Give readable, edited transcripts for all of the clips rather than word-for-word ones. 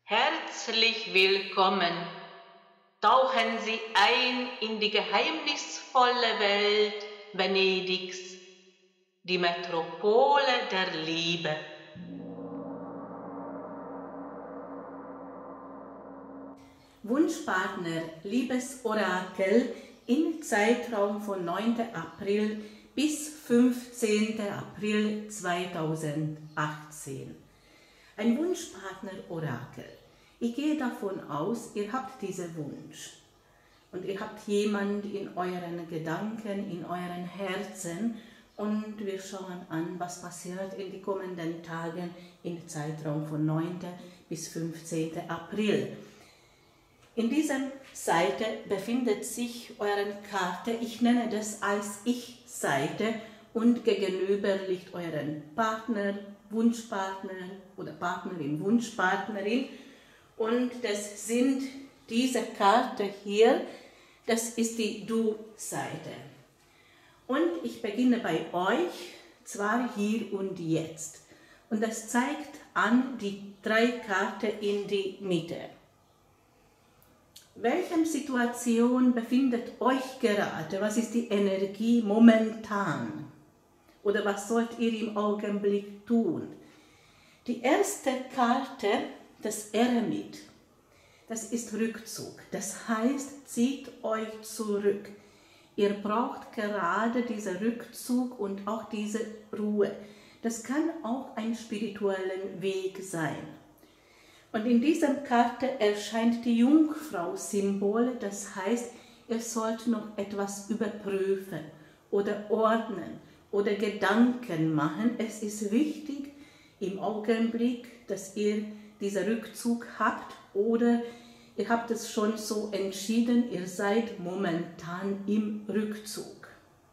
Herzlich willkommen. Tauchen Sie ein in die geheimnisvolle Welt Venedigs, die Metropole der Liebe. Wunschpartner, Liebesorakel im Zeitraum von 9. April bis 15. April 2018. Ein Wunschpartner-Orakel. Ich gehe davon aus, ihr habt diesen Wunsch und ihr habt jemanden in euren Gedanken, in euren Herzen und wir schauen an, was passiert in den kommenden Tagen im Zeitraum von 9. bis 15. April. In dieser Seite befindet sich eure Karte, ich nenne das als Ich-Seite und gegenüber liegt euren Partner, Wunschpartner oder Partnerin, Wunschpartnerin. Und das sind diese Karte hier, das ist die Du-Seite. Und ich beginne bei euch, zwar hier und jetzt. Und das zeigt an die 3 Karten in die Mitte. Welche Situation befindet euch gerade? Was ist die Energie momentan? Oder was sollt ihr im Augenblick tun? Die erste Karte, das Eremit, das ist Rückzug. Das heißt, zieht euch zurück. Ihr braucht gerade diesen Rückzug und auch diese Ruhe. Das kann auch ein spiritueller Weg sein. Und in dieser Karte erscheint die Jungfrau-Symbol, das heißt, ihr sollt noch etwas überprüfen oder ordnen oder Gedanken machen. Es ist wichtig im Augenblick, dass ihr diesen Rückzug habt oder ihr habt es schon so entschieden, ihr seid momentan im Rückzug.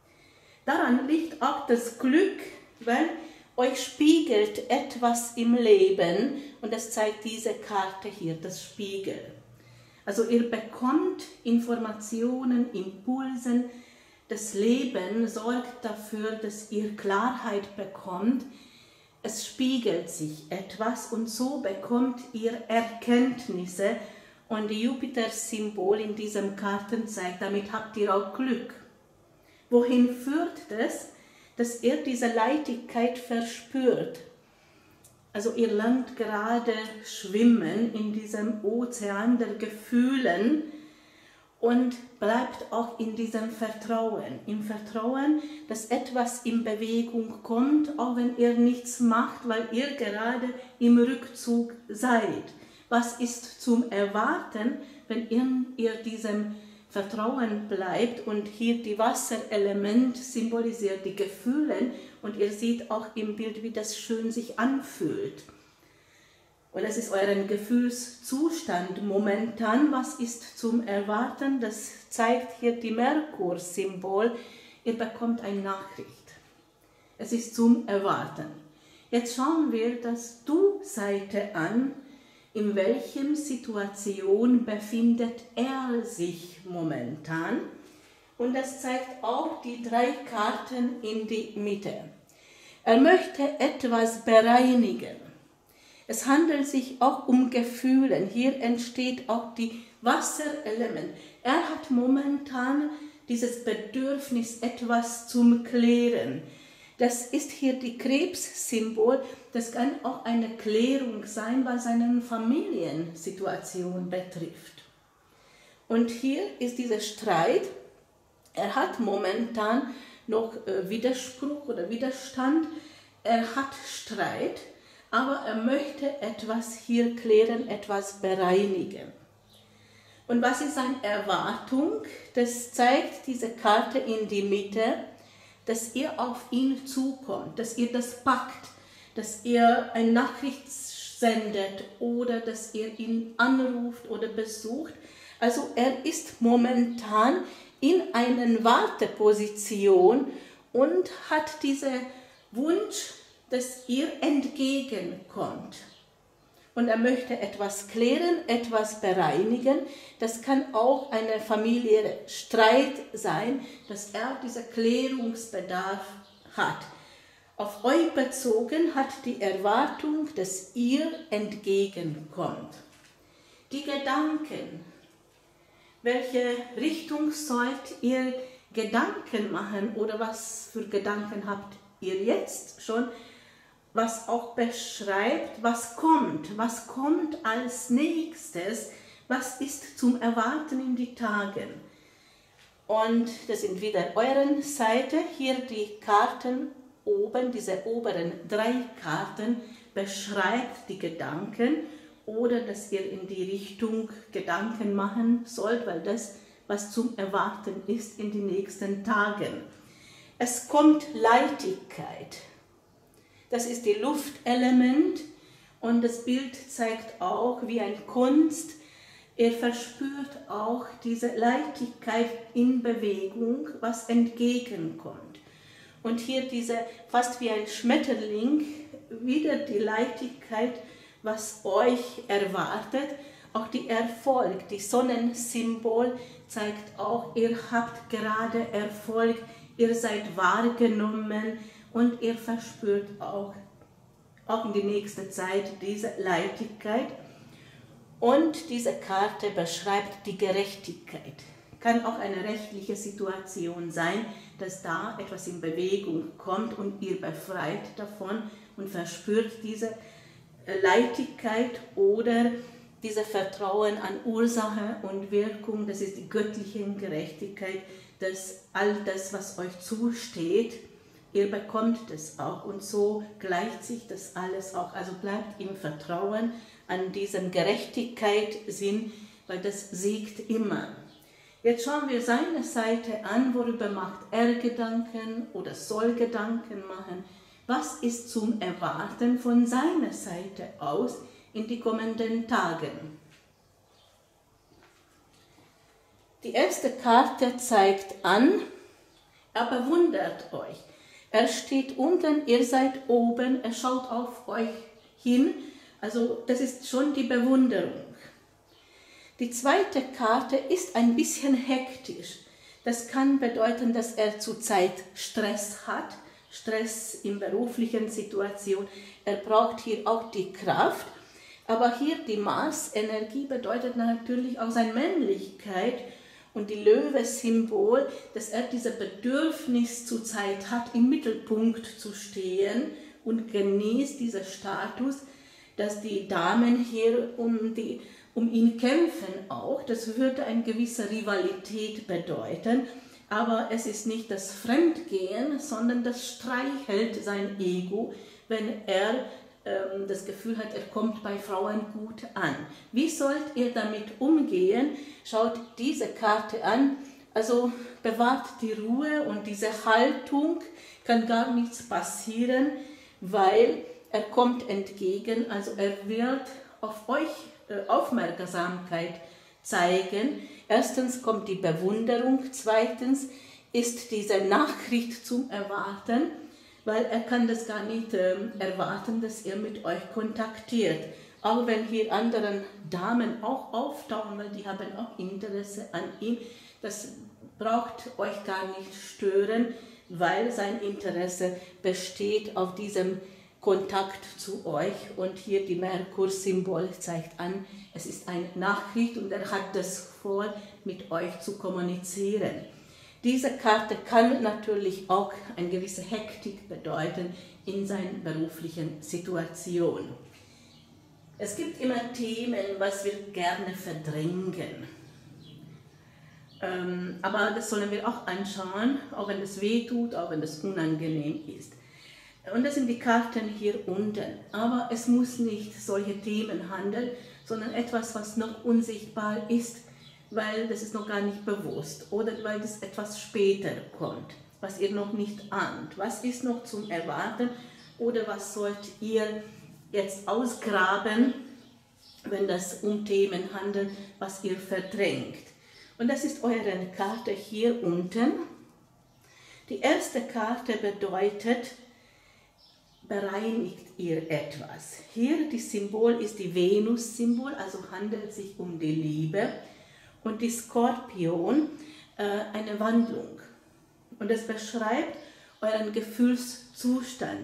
Daran liegt auch das Glück, weil euch spiegelt etwas im Leben und das zeigt diese Karte hier, das Spiegel. Also ihr bekommt Informationen, Impulsen, das Leben sorgt dafür, dass ihr Klarheit bekommt. Es spiegelt sich etwas und so bekommt ihr Erkenntnisse und die Jupiter-Symbol in diesem Karten zeigt, damit habt ihr auch Glück. Wohin führt das? Dass ihr diese Leichtigkeit verspürt. Also ihr lernt gerade schwimmen in diesem Ozean der Gefühlen und bleibt auch in diesem Vertrauen. Im Vertrauen, dass etwas in Bewegung kommt, auch wenn ihr nichts macht, weil ihr gerade im Rückzug seid. Was ist zum Erwarten, wenn ihr diesem Vertrauen bleibt und hier die Wasserelement symbolisiert die Gefühle und ihr seht auch im Bild, wie das schön sich anfühlt. Und das ist euer Gefühlszustand momentan, was ist zum Erwarten, das zeigt hier die Merkur-Symbol, ihr bekommt eine Nachricht. Es ist zum Erwarten. Jetzt schauen wir das Du-Seite an. In welcher Situation befindet er sich momentan? Und das zeigt auch die 3 Karten in die Mitte. Er möchte etwas bereinigen. Es handelt sich auch um Gefühle. Hier entsteht auch die Wasserelement. Er hat momentan dieses Bedürfnis, etwas zum Klären. Das ist hier die Krebs-Symbol. Das kann auch eine Klärung sein, was seine Familiensituation betrifft. Und hier ist dieser Streit. Er hat momentan noch Widerspruch oder Widerstand. Er hat Streit, aber er möchte etwas hier klären, etwas bereinigen. Und was ist seine Erwartung? Das zeigt diese Karte in die Mitte, dass ihr auf ihn zukommt, dass ihr das packt, dass ihr eine Nachricht sendet oder dass ihr ihn anruft oder besucht. Also er ist momentan in einer Warteposition und hat diesen Wunsch, dass ihr entgegenkommt. Und er möchte etwas klären, etwas bereinigen. Das kann auch ein familiärer Streit sein, dass er diesen Klärungsbedarf hat. Auf euch bezogen hat die Erwartung, dass ihr entgegenkommt. Die Gedanken. Welche Richtung sollt ihr Gedanken machen oder was für Gedanken habt ihr jetzt schon, was auch beschreibt, was kommt als nächstes, was ist zum Erwarten in die Tagen. Und das sind wieder euren Seite, hier die Karten oben, diese oberen 3 Karten beschreibt die Gedanken oder dass ihr in die Richtung Gedanken machen sollt, weil das, was zum Erwarten ist in den nächsten Tagen. Es kommt Leichtigkeit. Das ist die Luftelement und das Bild zeigt auch wie ein Kunst. Er verspürt auch diese Leichtigkeit in Bewegung, was entgegenkommt. Und hier diese fast wie ein Schmetterling, wieder die Leichtigkeit, was euch erwartet. Auch die Erfolg, die Sonnensymbol zeigt auch, ihr habt gerade Erfolg, ihr seid wahrgenommen und ihr verspürt auch in die nächste Zeit diese Leichtigkeit. Und diese Karte beschreibt die Gerechtigkeit. Kann auch eine rechtliche Situation sein, dass da etwas in Bewegung kommt und ihr befreit davon und verspürt diese Leichtigkeit oder dieses Vertrauen an Ursache und Wirkung. Das ist die göttliche Gerechtigkeit, dass all das, was euch zusteht, ihr bekommt es auch und so gleicht sich das alles auch. Also bleibt im Vertrauen an diesem Gerechtigkeitssinn, weil das siegt immer. Jetzt schauen wir seine Seite an, worüber macht er Gedanken oder soll Gedanken machen. Was ist zum Erwarten von seiner Seite aus in die kommenden Tagen? Die erste Karte zeigt an, er bewundert euch. Er steht unten, ihr seid oben, er schaut auf euch hin. Also das ist schon die Bewunderung. Die zweite Karte ist ein bisschen hektisch. Das kann bedeuten, dass er zurzeit Stress hat, Stress in beruflichen Situationen. Er braucht hier auch die Kraft. Aber hier die Mars-Energie bedeutet natürlich auch seine Männlichkeit und die Löwe-Symbol, dass er dieses Bedürfnis zurzeit hat, im Mittelpunkt zu stehen und genießt diesen Status, dass die Damen hier um ihn kämpfen auch. Das würde eine gewisse Rivalität bedeuten, aber es ist nicht das Fremdgehen, sondern das streichelt sein Ego, wenn er das Gefühl hat, er kommt bei Frauen gut an. Wie sollt ihr damit umgehen? Schaut diese Karte an, also bewahrt die Ruhe und diese Haltung, kann gar nichts passieren, weil er kommt entgegen, also er wird auf euch Aufmerksamkeit zeigen. Erstens kommt die Bewunderung, zweitens ist diese Nachricht zum Erwarten, weil er kann das gar nicht erwarten, dass er mit euch kontaktiert. Auch wenn hier andere Damen auch auftauchen, weil die haben auch Interesse an ihm, das braucht euch gar nicht stören, weil sein Interesse besteht auf diesem Kontakt zu euch. Und hier die Merkur-Symbol zeigt an, es ist eine Nachricht und er hat das vor, mit euch zu kommunizieren. Diese Karte kann natürlich auch eine gewisse Hektik bedeuten in seiner beruflichen Situation. Es gibt immer Themen, was wir gerne verdrängen. Aber das sollen wir auch anschauen, auch wenn das weh tut, auch wenn das unangenehm ist. Und das sind die Karten hier unten. Aber es muss nicht solche Themen handeln, sondern etwas, was noch unsichtbar ist, weil das ist noch gar nicht bewusst oder weil das etwas später kommt, was ihr noch nicht ahnt. Was ist noch zum Erwarten oder was sollt ihr jetzt ausgraben, wenn das um Themen handelt, was ihr verdrängt. Und das ist eure Karte hier unten. Die erste Karte bedeutet, bereinigt ihr etwas. Hier die Symbol ist die Venus-Symbol, also handelt es sich um die Liebe. Und die Skorpion eine Wandlung. Und es beschreibt euren Gefühlszustand.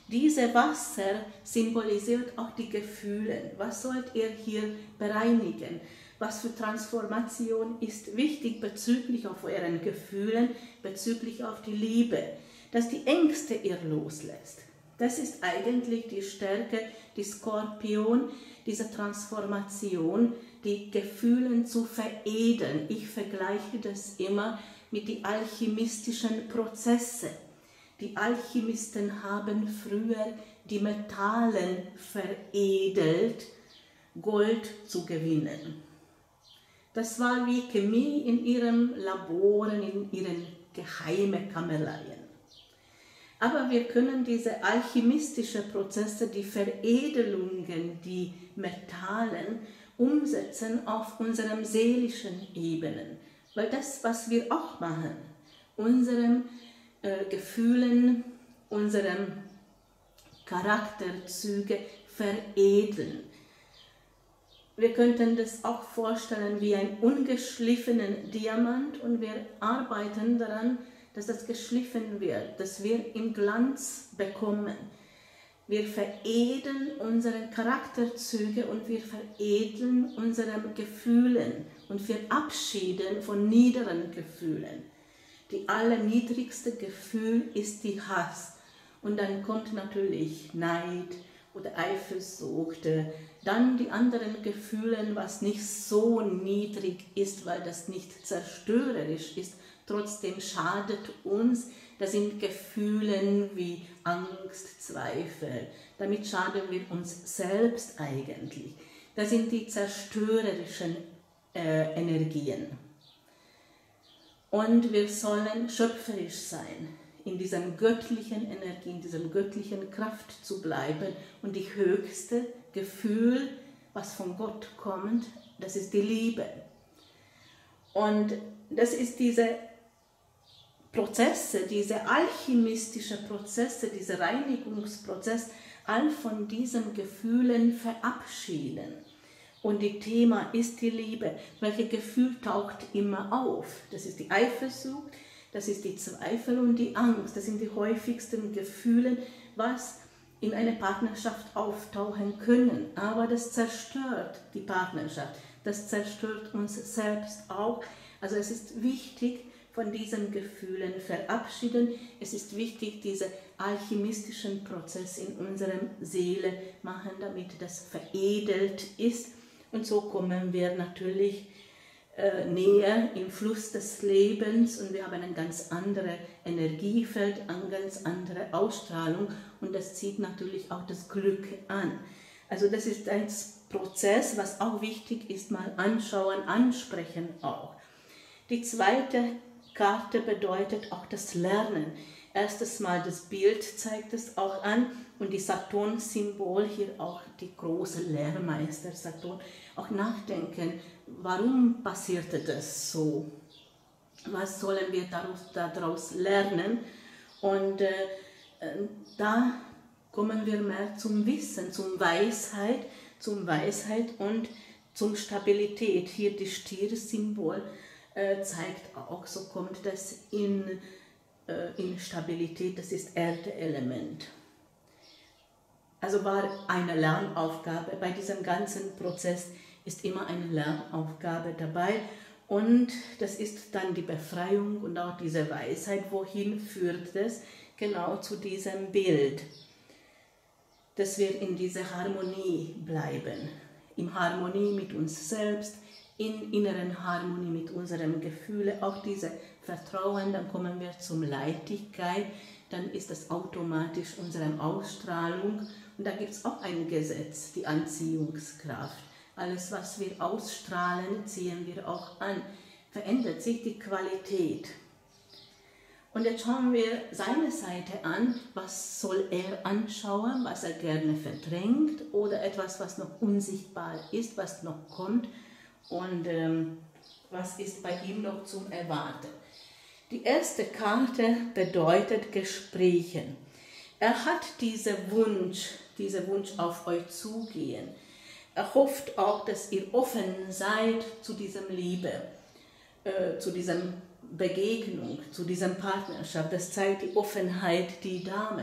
Diese Wasser symbolisiert auch die Gefühle. Was sollt ihr hier bereinigen? Was für Transformation ist wichtig bezüglich auf euren Gefühlen, bezüglich auf die Liebe? Dass die Ängste ihr loslässt. Das ist eigentlich die Stärke, die Skorpion, diese Transformation, die Gefühle zu veredeln. Ich vergleiche das immer mit den alchemistischen Prozessen. Die Alchemisten haben früher die Metallen veredelt, Gold zu gewinnen. Das war wie Chemie in ihren Laboren, in ihren geheimen Kämmerleien. Aber wir können diese alchemistischen Prozesse, die Veredelungen, die Metallen umsetzen auf unseren seelischen Ebenen. Weil das, was wir auch machen, unseren Gefühlen, unseren Charakterzüge veredeln. Wir könnten das auch vorstellen wie einen ungeschliffenen Diamant und wir arbeiten daran, dass das geschliffen wird, dass wir im Glanz bekommen. Wir veredeln unsere Charakterzüge und wir veredeln unsere Gefühle und verabschieden von niederen Gefühlen. Die allerniedrigste Gefühl ist die Hass. Und dann kommt natürlich Neid oder Eifersucht. Dann die anderen Gefühle, was nicht so niedrig ist, weil das nicht zerstörerisch ist, trotzdem schadet uns. Das sind Gefühle wie Angst, Zweifel. Damit schaden wir uns selbst eigentlich. Das sind die zerstörerischen Energien. Und wir sollen schöpferisch sein, in diesem göttlichen Energie, in dieser göttlichen Kraft zu bleiben. Und die höchste Gefühl, was von Gott kommt, das ist die Liebe. Und das ist diese Prozesse, diese alchemistischen Prozesse, dieser Reinigungsprozess, all von diesen Gefühlen verabschieden. Und das Thema ist die Liebe. Welches Gefühl taucht immer auf? Das ist die Eifersucht, das ist die Zweifel und die Angst. Das sind die häufigsten Gefühle, was in einer Partnerschaft auftauchen können. Aber das zerstört die Partnerschaft. Das zerstört uns selbst auch. Also es ist wichtig, von diesen Gefühlen verabschieden. Es ist wichtig, diesen alchemistischen Prozess in unserer Seele machen, damit das veredelt ist. Und so kommen wir natürlich näher im Fluss des Lebens und wir haben ein ganz anderes Energiefeld, eine ganz andere Ausstrahlung und das zieht natürlich auch das Glück an. Also das ist ein Prozess, was auch wichtig ist, mal anschauen, ansprechen auch. Die zweite Karte bedeutet auch das Lernen. Erstes Mal das Bild zeigt es auch an und die Saturn-Symbol hier auch die große Lehrmeister Saturn. Auch nachdenken, warum passierte das so? Was sollen wir daraus lernen? Und da kommen wir mehr zum Wissen, zum Weisheit und zum Stabilität. Hier das Stier-Symbol zeigt auch, so kommt das in Stabilität, das ist Erdeelement. Also war eine Lernaufgabe, bei diesem ganzen Prozess ist immer eine Lernaufgabe dabei und das ist dann die Befreiung und auch diese Weisheit, wohin führt das? Genau zu diesem Bild, dass wir in dieser Harmonie bleiben, in Harmonie mit uns selbst, in inneren Harmonie mit unseren Gefühlen, auch diese Vertrauen, dann kommen wir zum Leichtigkeit, dann ist das automatisch unsere Ausstrahlung und da gibt es auch ein Gesetz, die Anziehungskraft. Alles, was wir ausstrahlen, ziehen wir auch an, verändert sich die Qualität. Und jetzt schauen wir seine Seite an, was soll er anschauen, was er gerne verdrängt oder etwas, was noch unsichtbar ist, was noch kommt. Und was ist bei ihm noch zum Erwarten? Die erste Karte bedeutet Gespräche. Er hat diesen Wunsch auf euch zugehen. Er hofft auch, dass ihr offen seid zu diesem Liebe, zu diesem Begegnung, zu dieser Partnerschaft. Das zeigt die Offenheit, die Damen.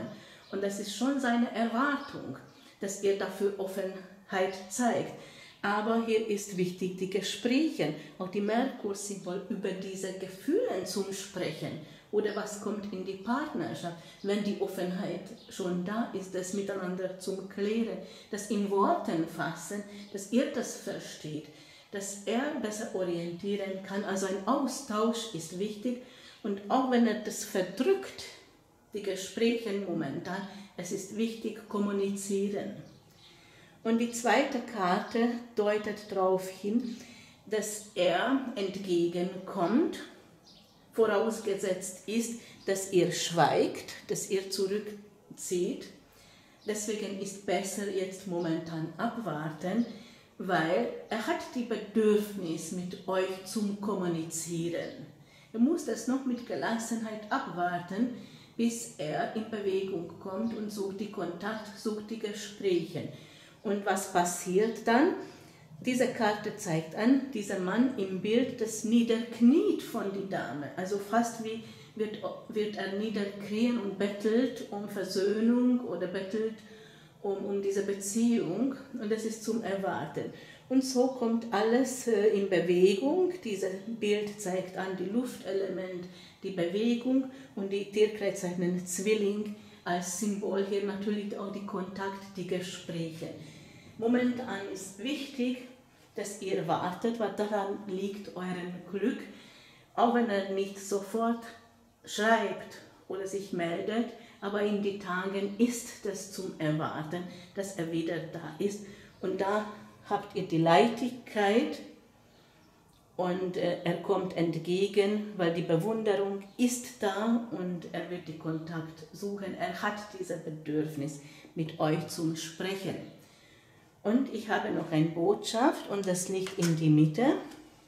Und das ist schon seine Erwartung, dass ihr dafür Offenheit zeigt. Aber hier ist wichtig, die Gespräche, auch die Merkur-Symbol, über diese Gefühle zum Sprechen. Oder was kommt in die Partnerschaft, wenn die Offenheit schon da ist, das miteinander zum Klären, das in Worten fassen, dass ihr das versteht, dass er besser orientieren kann. Also ein Austausch ist wichtig und auch wenn er das verdrückt, die Gespräche momentan, es ist wichtig, kommunizieren. Und die zweite Karte deutet darauf hin, dass er entgegenkommt, vorausgesetzt ist, dass ihr schweigt, dass ihr zurückzieht. Deswegen ist besser jetzt momentan abwarten, weil er hat die Bedürfnis, mit euch zum Kommunizieren. Er muss das noch mit Gelassenheit abwarten, bis er in Bewegung kommt und sucht die Kontakt, sucht die Gespräche. Und was passiert dann? Diese Karte zeigt an, dieser Mann im Bild, das niederkniet von der Dame. Also fast wie wird er niederknien und bettelt um Versöhnung oder bettelt um diese Beziehung. Und das ist zum Erwarten. Und so kommt alles in Bewegung. Dieses Bild zeigt an die Luftelement, die Bewegung und die Tierkreis zeigt einen Zwilling als Symbol hier natürlich auch die Kontakt, die Gespräche. Momentan ist wichtig, dass ihr wartet, was daran liegt, euren Glück, auch wenn er nicht sofort schreibt oder sich meldet, aber in den Tagen ist das zum Erwarten, dass er wieder da ist. Und da habt ihr die Leichtigkeit und er kommt entgegen, weil die Bewunderung ist da und er wird den Kontakt suchen. Er hat dieses Bedürfnis, mit euch zu sprechen. Und ich habe noch eine Botschaft und das liegt in die Mitte.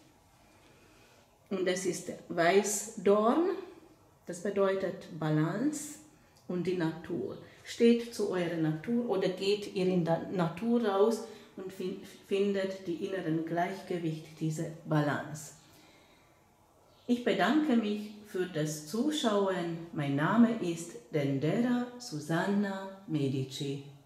Und das ist Weißdorn, das bedeutet Balance und die Natur. Steht zu eurer Natur oder geht ihr in der Natur raus und findet die inneren Gleichgewicht, diese Balance. Ich bedanke mich für das Zuschauen. Mein Name ist Dendera Susanna Medici.